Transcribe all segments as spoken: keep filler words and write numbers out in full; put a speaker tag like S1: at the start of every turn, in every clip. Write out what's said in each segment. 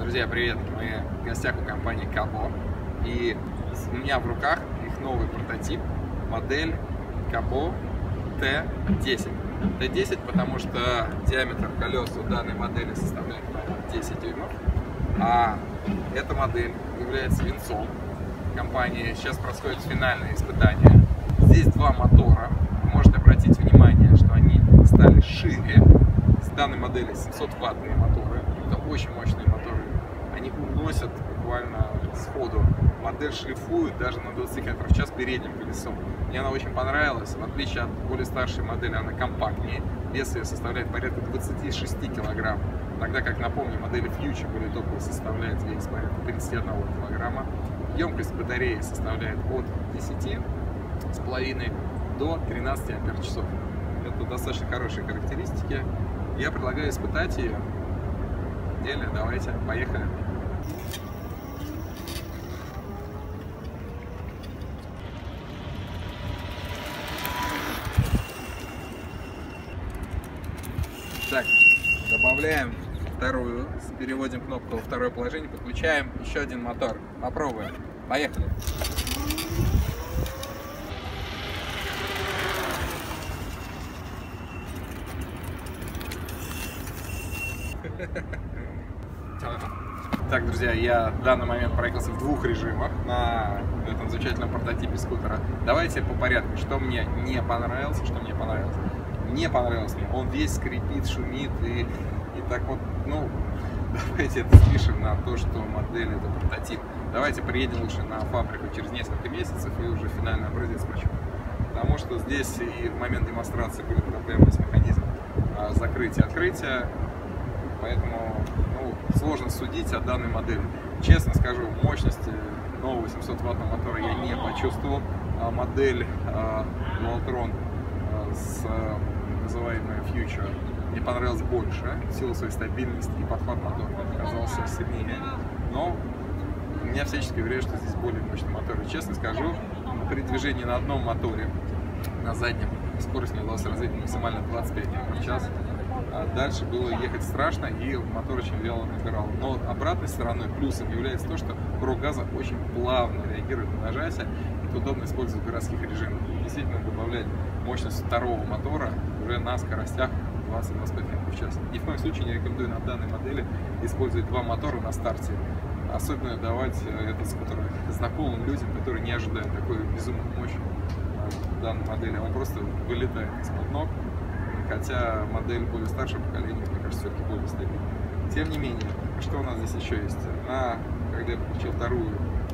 S1: Друзья, привет! Мы в гостях у компании Кабо, и у меня в руках их новый прототип, модель Кабо Т десять. Т десять, потому что диаметр колес у данной модели составляет десять дюймов, а эта модель является венцом компании. Сейчас происходит финальное испытание. Здесь два мотора. Вы можете обратить внимание, что они стали шире. С данной модели семьсот ваттные моторы. Это очень мощные моторы. Они уносят буквально сходу. Модель шлифует даже на двадцати километрах в час передним колесом. Мне она очень понравилась. В отличие от более старшей модели, она компактнее. Вес ее составляет порядка двадцати шести килограмм. Тогда как, напомню, модели Future более топовые составляет вес порядка тридцати одного килограмма. Емкость батареи составляет от десяти с половиной до тринадцати ампер-часов. Это достаточно хорошие характеристики. Я предлагаю испытать ее. В деле, давайте, поехали. Так, добавляем вторую, переводим кнопку во второе положение, подключаем еще один мотор. Попробуем. Поехали. Так, друзья, я в данный момент проехался в двух режимах на этом замечательном прототипе скутера. Давайте по порядку, что мне не понравилось, что мне понравилось. Не понравилось мне, он весь скрипит, шумит и, и так вот, ну, давайте это спишем на то, что модель это прототип. Давайте приедем лучше на фабрику через несколько месяцев и уже финальный образец почему. Потому что здесь и в момент демонстрации были проблемы с механизмом закрытия-открытия. Поэтому ну, сложно судить о данной модели. Честно скажу, мощности нового семьсот ваттного мотора я не почувствовал. А модель а, Dualtron а, с а, называемой Future мне понравилась больше. В силу своей стабильности и подхват мотора оказался сильнее. Но у меня всячески уверяю, что здесь более мощный мотор. И честно скажу, при движении на одном моторе, на заднем, скорость мне удалось развить максимально двадцать пять километров в час. А дальше было ехать страшно, и мотор очень вяло набирал. Но обратной стороной, плюсом, является то, что курок газа очень плавно реагирует на нажатие, и это удобно использовать в городских режимах. Действительно добавлять мощность второго мотора уже на скоростях двадцать-двадцать пять километров в час. Ни в коем случае не рекомендую на данной модели использовать два мотора на старте. Особенно давать этот скутер знакомым людям, которые не ожидают такой безумной мощи в данной модели. Он просто вылетает из-под ног. Хотя модель более старшего поколения, мне кажется, все-таки более стабильная. Тем не менее, что у нас здесь еще есть? На, когда я подключил вторую,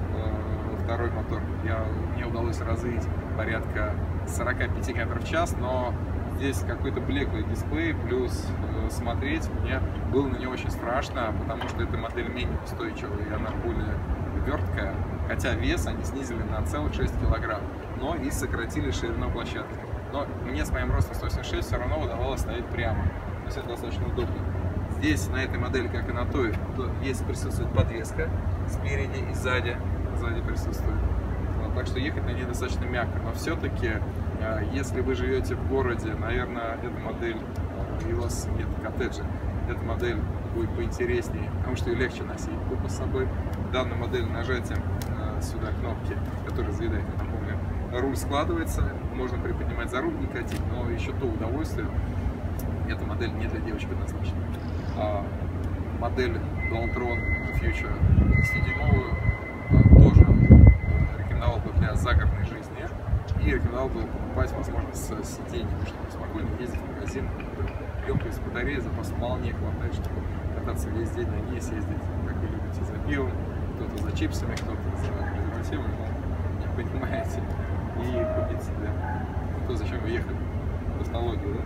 S1: э, второй мотор, я, мне удалось развить порядка сорока пяти километров в час, но здесь какой-то блеклый дисплей, плюс э, смотреть мне было на нее очень страшно, потому что эта модель менее устойчивая, и она более верткая. Хотя вес они снизили на целых шесть килограмм, но и сократили ширину площадки. Но мне с моим ростом сто семьдесят шесть все равно удавалось стоять прямо. То есть это достаточно удобно. Здесь на этой модели, как и на той, есть присутствует подвеска спереди и сзади. Сзади присутствует. Вот, так что ехать на ней достаточно мягко. Но все-таки, если вы живете в городе, наверное, эта модель, и у вас нет коттеджа, эта модель будет поинтереснее, потому что ее легче носить тупо с собой. Данную модель нажатием сюда кнопки, которые разъедают, напомню, руль складывается, можно приподнимать за руль и катить, но еще то удовольствие, эта модель не для девочек однозначно. А модель Dualtron Future десятидюймовую тоже рекомендовал бы для загородной жизни и рекомендовал бы покупать, возможно, с сиденьем, чтобы спокойно ездить в магазин. Емкость батареи, запас вполне хватает, чтобы кататься весь день на ней, съездить, как вы любите, за пивом, кто-то за чипсами, кто-то за презервативом, но не понимаете. И купить себе то, зачем вы ехали, технологию, да?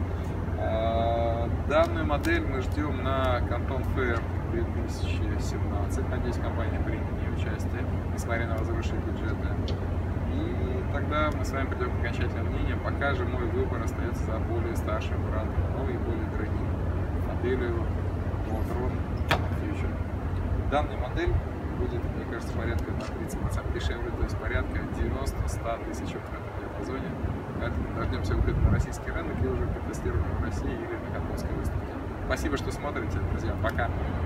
S1: А, данную модель мы ждем на Canton Fair две тысячи семнадцать. Надеюсь, компания примет в ней участие, несмотря на возросшие бюджеты. И тогда мы с вами придем к окончательному мнению. Пока же мой выбор остается за более старшим брендом, но и более дорогим моделью Dualtron Future. Данная модель будет, мне кажется, порядка на тридцать процентов дешевле, то есть порядка девяноста-ста тысяч в этом диапазоне. Поэтому дождемся выхода на российский рынок и уже протестируем в России или на Катонской выставке. Спасибо, что смотрите, друзья. Пока!